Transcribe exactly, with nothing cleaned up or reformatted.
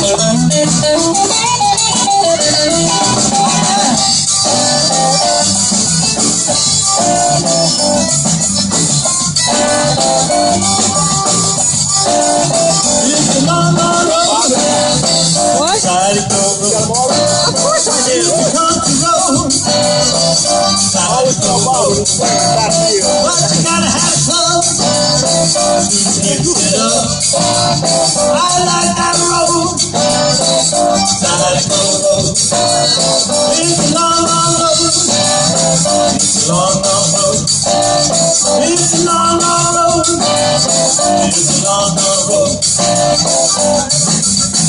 long, long road. What? Side of course I do. It's a country road. Side of road. But you gotta have some to mix it up. I like that road. Side of road. It's a long, long road. It's a long, long road. It's a long, long road. It's a long, long road.